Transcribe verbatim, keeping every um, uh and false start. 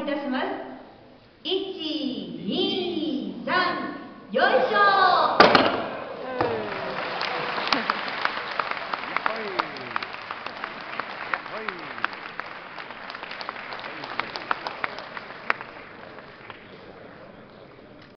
いたします。いち、に、さん。